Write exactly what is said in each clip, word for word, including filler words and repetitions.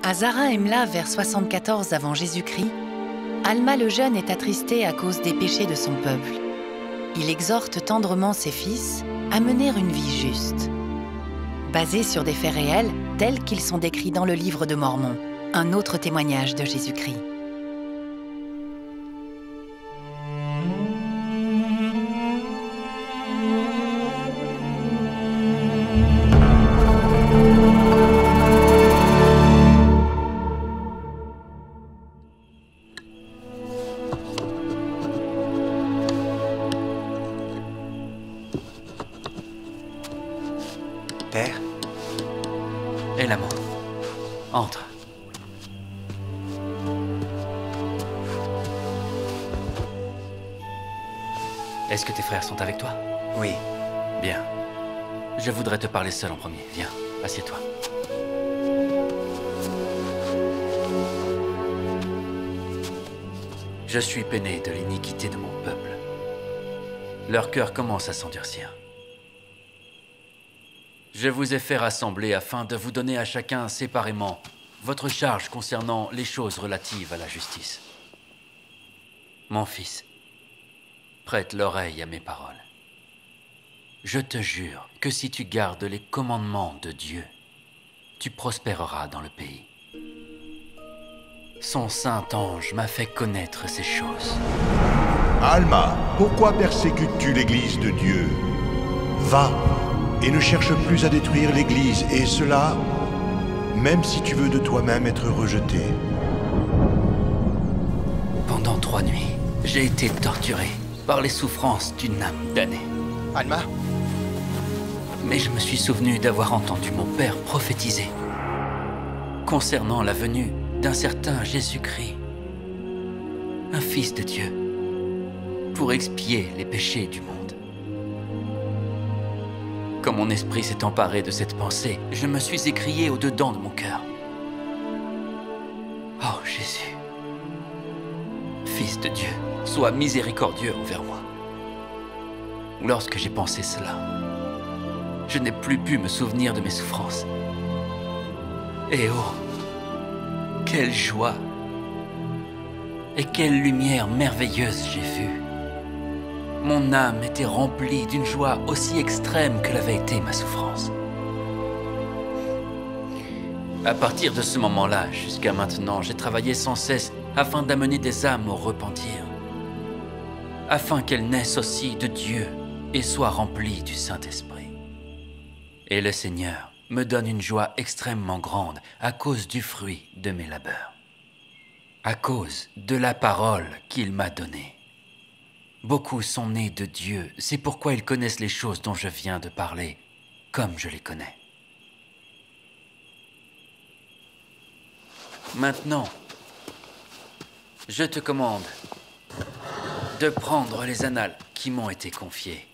À Zara Emla, vers soixante-quatorze avant Jésus-Christ, Alma le jeune est attristé à cause des péchés de son peuple. Il exhorte tendrement ses fils à mener une vie juste, basée sur des faits réels tels qu'ils sont décrits dans le livre de Mormon, un autre témoignage de Jésus-Christ. Père et l'amour. Entre. Est-ce que tes frères sont avec toi? Oui. Bien. Je voudrais te parler seul en premier. Viens, assieds-toi. Je suis peiné de l'iniquité de mon peuple. Leur cœur commence à s'endurcir. Je vous ai fait rassembler afin de vous donner à chacun séparément votre charge concernant les choses relatives à la justice. Mon fils, prête l'oreille à mes paroles. Je te jure que si tu gardes les commandements de Dieu, tu prospéreras dans le pays. Son saint ange m'a fait connaître ces choses. Alma, pourquoi persécutes-tu l'Église de Dieu? Va et ne cherche plus à détruire l'Église, et cela, même si tu veux de toi-même être rejeté. Pendant trois nuits, j'ai été torturé par les souffrances d'une âme damnée. Alma? Mais je me suis souvenu d'avoir entendu mon père prophétiser concernant la venue d'un certain Jésus-Christ, un fils de Dieu, pour expier les péchés du monde. Quand mon esprit s'est emparé de cette pensée, je me suis écrié au-dedans de mon cœur. Oh Jésus, Fils de Dieu, sois miséricordieux envers moi. Lorsque j'ai pensé cela, je n'ai plus pu me souvenir de mes souffrances. Et oh, quelle joie et quelle lumière merveilleuse j'ai vue. Mon âme était remplie d'une joie aussi extrême que l'avait été ma souffrance. À partir de ce moment-là, jusqu'à maintenant, j'ai travaillé sans cesse afin d'amener des âmes au repentir, afin qu'elles naissent aussi de Dieu et soient remplies du Saint-Esprit. Et le Seigneur me donne une joie extrêmement grande à cause du fruit de mes labeurs, à cause de la parole qu'il m'a donnée. Beaucoup sont nés de Dieu, c'est pourquoi ils connaissent les choses dont je viens de parler, comme je les connais. Maintenant, je te commande de prendre les annales qui m'ont été confiées.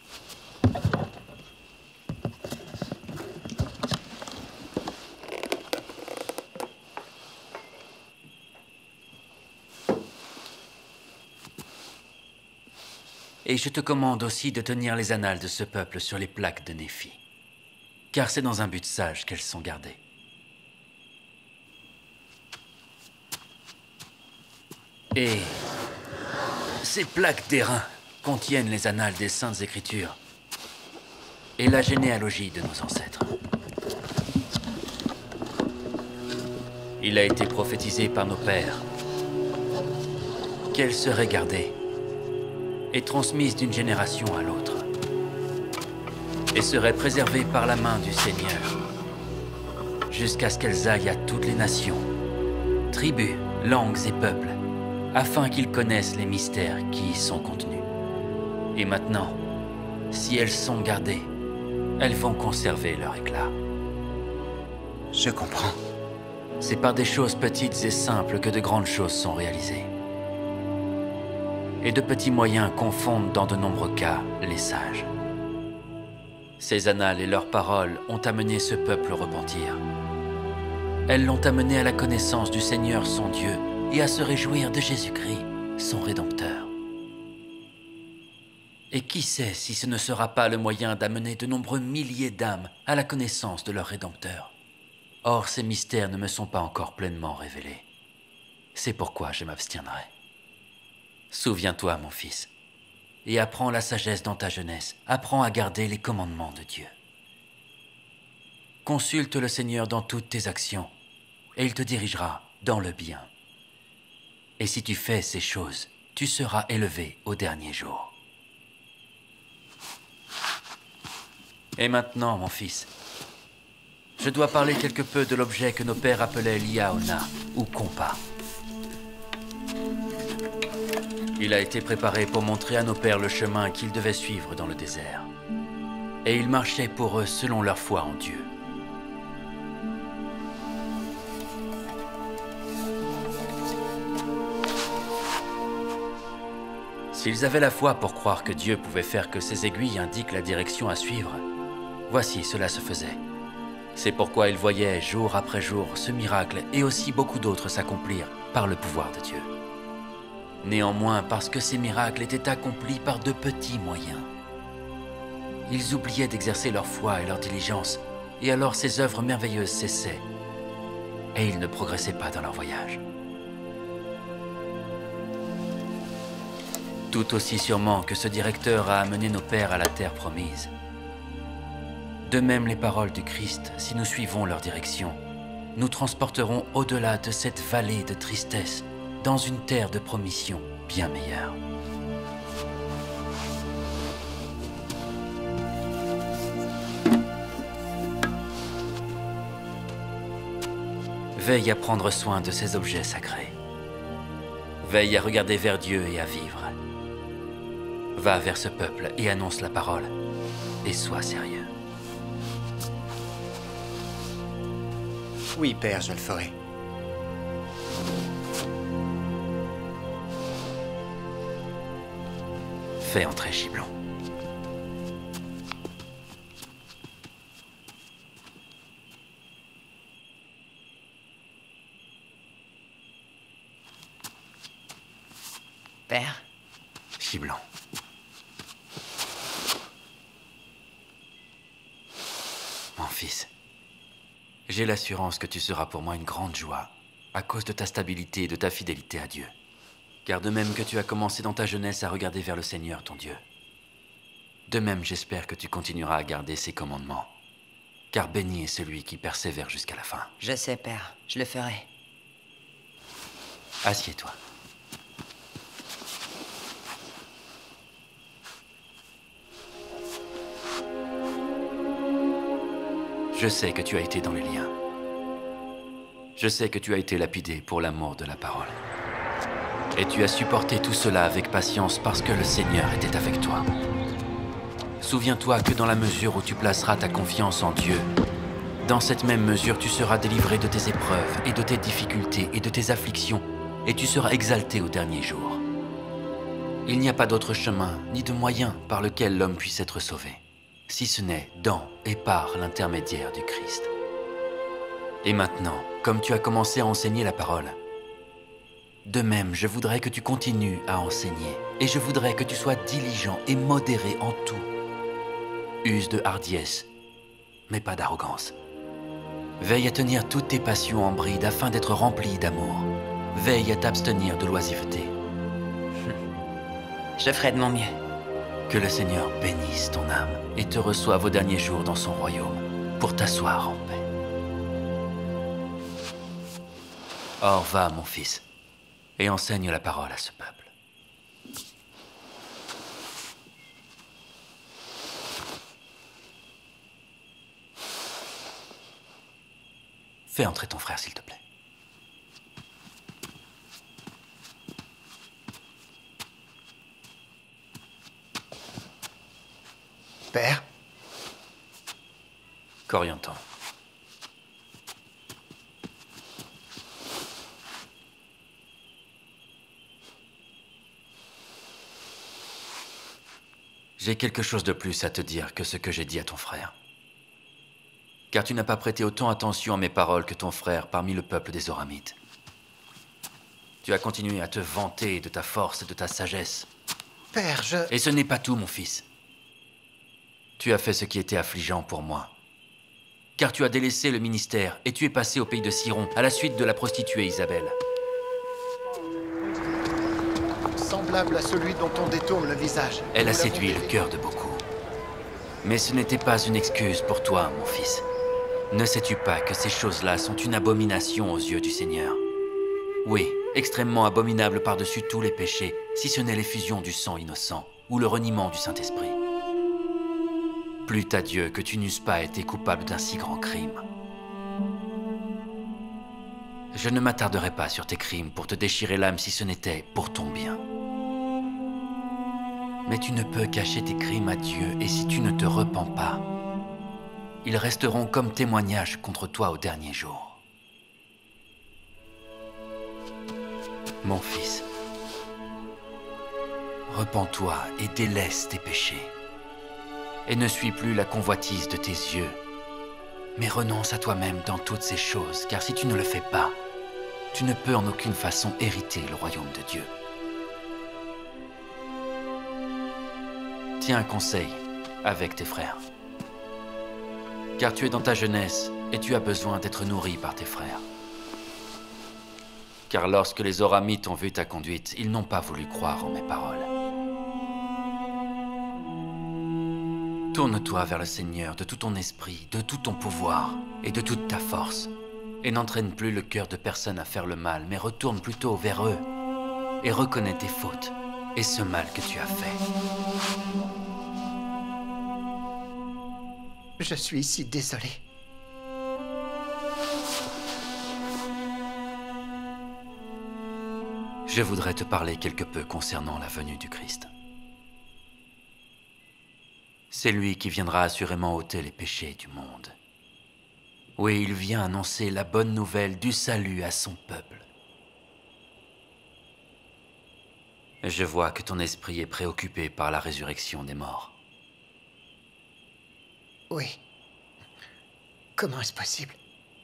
Et je te commande aussi de tenir les annales de ce peuple sur les plaques de Néphi, car c'est dans un but sage qu'elles sont gardées. Et ces plaques d'airain contiennent les annales des Saintes Écritures et la généalogie de nos ancêtres. Il a été prophétisé par nos pères qu'elles seraient gardées et transmises d'une génération à l'autre, et seraient préservées par la main du Seigneur, jusqu'à ce qu'elles aillent à toutes les nations, tribus, langues et peuples, afin qu'ils connaissent les mystères qui y sont contenus. Et maintenant, si elles sont gardées, elles vont conserver leur éclat. Je comprends. C'est par des choses petites et simples que de grandes choses sont réalisées. Et de petits moyens confondent dans de nombreux cas les sages. Ces annales et leurs paroles ont amené ce peuple au repentir. Elles l'ont amené à la connaissance du Seigneur son Dieu et à se réjouir de Jésus-Christ, son Rédempteur. Et qui sait si ce ne sera pas le moyen d'amener de nombreux milliers d'âmes à la connaissance de leur Rédempteur. Or, ces mystères ne me sont pas encore pleinement révélés. C'est pourquoi je m'abstiendrai. Souviens-toi, mon fils, et apprends la sagesse dans ta jeunesse. Apprends à garder les commandements de Dieu. Consulte le Seigneur dans toutes tes actions, et il te dirigera dans le bien. Et si tu fais ces choses, tu seras élevé au dernier jour. Et maintenant, mon fils, je dois parler quelque peu de l'objet que nos pères appelaient Liaona, ou compas. Il a été préparé pour montrer à nos pères le chemin qu'ils devaient suivre dans le désert. Et il marchait pour eux selon leur foi en Dieu. S'ils avaient la foi pour croire que Dieu pouvait faire que ces aiguilles indiquent la direction à suivre, voici, cela se faisait. C'est pourquoi ils voyaient jour après jour ce miracle et aussi beaucoup d'autres s'accomplir par le pouvoir de Dieu. Néanmoins, parce que ces miracles étaient accomplis par de petits moyens, ils oubliaient d'exercer leur foi et leur diligence, et alors ces œuvres merveilleuses cessaient, et ils ne progressaient pas dans leur voyage. Tout aussi sûrement que ce directeur a amené nos pères à la terre promise. De même les paroles du Christ, si nous suivons leur direction, nous transporterons au-delà de cette vallée de tristesse, dans une terre de promission bien meilleure. Veille à prendre soin de ces objets sacrés. Veille à regarder vers Dieu et à vivre. Va vers ce peuple et annonce la parole, et sois sérieux. Oui, père, je le ferai. Fais entrer Giblon. Père, Giblon. Mon fils, j'ai l'assurance que tu seras pour moi une grande joie à cause de ta stabilité et de ta fidélité à Dieu. Car de même que tu as commencé dans ta jeunesse à regarder vers le Seigneur, ton Dieu, de même j'espère que tu continueras à garder ses commandements. Car béni est celui qui persévère jusqu'à la fin. je sais, Père, je le ferai. Assieds-toi. Je sais que tu as été dans les liens. Je sais que tu as été lapidé pour l'amour de la parole. Et tu as supporté tout cela avec patience parce que le Seigneur était avec toi. Souviens-toi que dans la mesure où tu placeras ta confiance en Dieu, dans cette même mesure tu seras délivré de tes épreuves et de tes difficultés et de tes afflictions, et tu seras exalté au dernier jour. Il n'y a pas d'autre chemin ni de moyen par lequel l'homme puisse être sauvé, si ce n'est dans et par l'intermédiaire du Christ. Et maintenant, comme tu as commencé à enseigner la parole, de même, je voudrais que tu continues à enseigner, et je voudrais que tu sois diligent et modéré en tout. Use de hardiesse, mais pas d'arrogance. Veille à tenir toutes tes passions en bride afin d'être rempli d'amour. Veille à t'abstenir de l'oisiveté. Je ferai de mon mieux. Que le Seigneur bénisse ton âme et te reçoive au dernier jour dans son royaume pour t'asseoir en paix. Or va, mon fils, et enseigne la parole à ce peuple. Fais entrer ton frère, s'il te plaît. Père? Corianton. J'ai quelque chose de plus à te dire que ce que j'ai dit à ton frère. Car tu n'as pas prêté autant attention à mes paroles que ton frère parmi le peuple des Oramites. Tu as continué à te vanter de ta force et de ta sagesse. Père, je... Et ce n'est pas tout, mon fils. Tu as fait ce qui était affligeant pour moi, car tu as délaissé le ministère et tu es passé au pays de Siron à la suite de la prostituée Isabelle. Semblable à celui dont on détourne le visage. Elle a Nous séduit l'avons le défait. cœur de beaucoup. Mais ce n'était pas une excuse pour toi, mon fils. Ne sais-tu pas que ces choses-là sont une abomination aux yeux du Seigneur? Oui, extrêmement abominable par-dessus tous les péchés, si ce n'est l'effusion du sang innocent ou le reniement du Saint-Esprit. Plût à Dieu que tu n'eusses pas été coupable d'un si grand crime. Je ne m'attarderai pas sur tes crimes pour te déchirer l'âme si ce n'était pour ton bien. Mais tu ne peux cacher tes crimes à Dieu, et si tu ne te repens pas, ils resteront comme témoignage contre toi au dernier jour. Mon fils, repens-toi et délaisse tes péchés. Et ne suis plus la convoitise de tes yeux, mais renonce à toi-même dans toutes ces choses, car si tu ne le fais pas, tu ne peux en aucune façon hériter le royaume de Dieu. Tiens un conseil avec tes frères, car tu es dans ta jeunesse et tu as besoin d'être nourri par tes frères. Car lorsque les Oramites ont vu ta conduite, ils n'ont pas voulu croire en mes paroles. Tourne-toi vers le Seigneur de tout ton esprit, de tout ton pouvoir et de toute ta force, et n'entraîne plus le cœur de personne à faire le mal, mais retourne plutôt vers eux et reconnais tes fautes et ce mal que tu as fait. Je suis si désolé. Je voudrais te parler quelque peu concernant la venue du Christ. C'est lui qui viendra assurément ôter les péchés du monde. Oui, il vient annoncer la bonne nouvelle du salut à son peuple. Je vois que ton esprit est préoccupé par la résurrection des morts. Oui. Comment est-ce possible?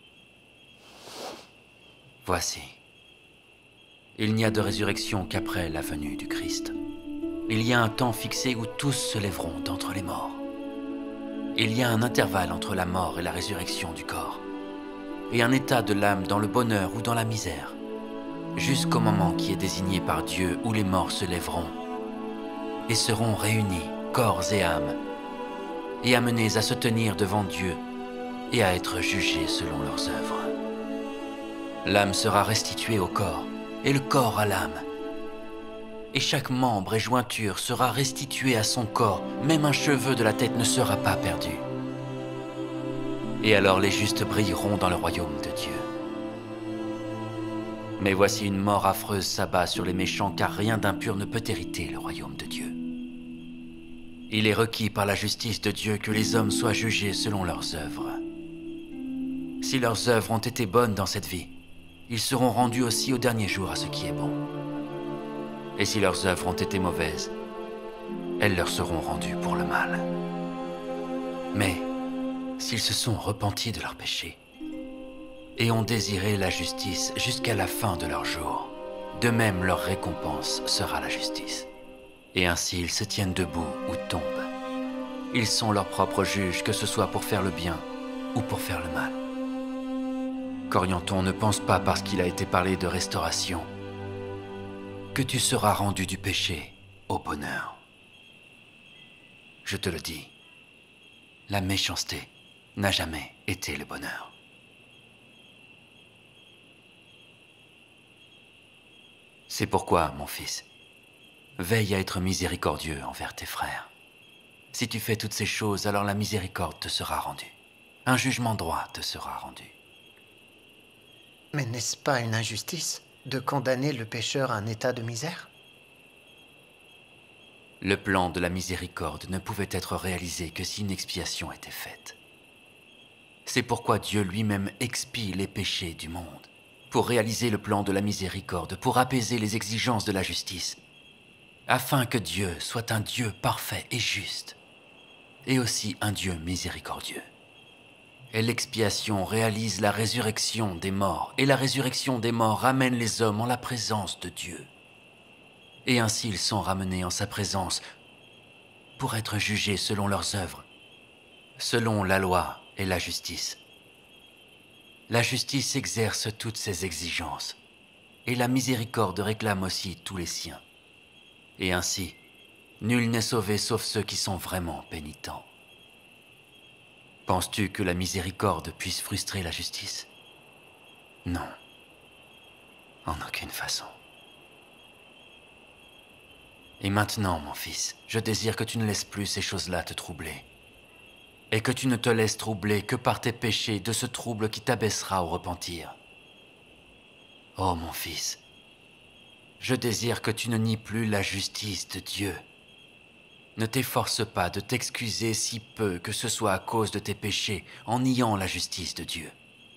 Voici. Il n'y a de résurrection qu'après la venue du Christ. Il y a un temps fixé où tous se lèveront d'entre les morts. Il y a un intervalle entre la mort et la résurrection du corps, et un état de l'âme dans le bonheur ou dans la misère, jusqu'au moment qui est désigné par Dieu où les morts se lèveront et seront réunis, corps et âme, et amenés à se tenir devant Dieu et à être jugés selon leurs œuvres. L'âme sera restituée au corps, et le corps à l'âme. Et chaque membre et jointure sera restitué à son corps, même un cheveu de la tête ne sera pas perdu. Et alors les justes brilleront dans le royaume de Dieu. Mais voici une mort affreuse s'abat sur les méchants, car rien d'impur ne peut hériter le royaume de Dieu. Il est requis par la justice de Dieu que les hommes soient jugés selon leurs œuvres. Si leurs œuvres ont été bonnes dans cette vie, ils seront rendus aussi au dernier jour à ce qui est bon. Et si leurs œuvres ont été mauvaises, elles leur seront rendues pour le mal. Mais s'ils se sont repentis de leurs péchés et ont désiré la justice jusqu'à la fin de leur jour, de même leur récompense sera la justice. Et ainsi ils se tiennent debout ou tombent. Ils sont leurs propres juges, que ce soit pour faire le bien ou pour faire le mal. Qu'Orienton ne pense pas parce qu'il a été parlé de restauration que tu seras rendu du péché au bonheur. Je te le dis, la méchanceté n'a jamais été le bonheur. C'est pourquoi, mon fils, veille à être miséricordieux envers tes frères. Si tu fais toutes ces choses, alors la miséricorde te sera rendue. Un jugement droit te sera rendu. Mais n'est-ce pas une injustice de condamner le pécheur à un état de misère? Le plan de la miséricorde ne pouvait être réalisé que si une expiation était faite. C'est pourquoi Dieu lui-même expie les péchés du monde, pour réaliser le plan de la miséricorde, pour apaiser les exigences de la justice, afin que Dieu soit un Dieu parfait et juste, et aussi un Dieu miséricordieux. Et l'expiation réalise la résurrection des morts, et la résurrection des morts ramène les hommes en la présence de Dieu. Et ainsi ils sont ramenés en sa présence pour être jugés selon leurs œuvres, selon la loi et la justice, la justice exerce toutes ses exigences, et la miséricorde réclame aussi tous les siens. Et ainsi, nul n'est sauvé sauf ceux qui sont vraiment pénitents. Penses-tu que la miséricorde puisse frustrer la justice? Non. En aucune façon. Et maintenant, mon fils, je désire que tu ne laisses plus ces choses-là te troubler. Et que tu ne te laisses troubler que par tes péchés de ce trouble qui t'abaissera au repentir. Oh, mon fils, je désire que tu ne nies plus la justice de Dieu. Ne t'efforce pas de t'excuser si peu que ce soit à cause de tes péchés en niant la justice de Dieu.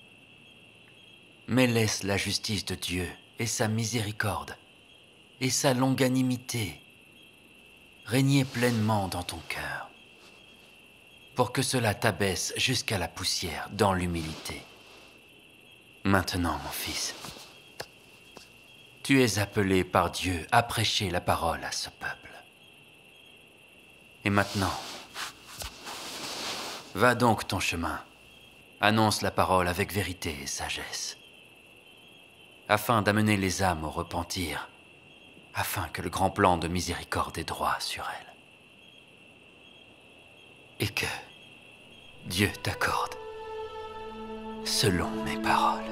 Mais laisse la justice de Dieu et sa miséricorde et sa longanimité régner pleinement dans ton cœur, pour que cela t'abaisse jusqu'à la poussière dans l'humilité. Maintenant, mon fils, tu es appelé par Dieu à prêcher la parole à ce peuple. Et maintenant, va donc ton chemin, annonce la parole avec vérité et sagesse, afin d'amener les âmes au repentir, afin que le grand plan de miséricorde ait droit sur elles. Et que Dieu t'accorde selon mes paroles.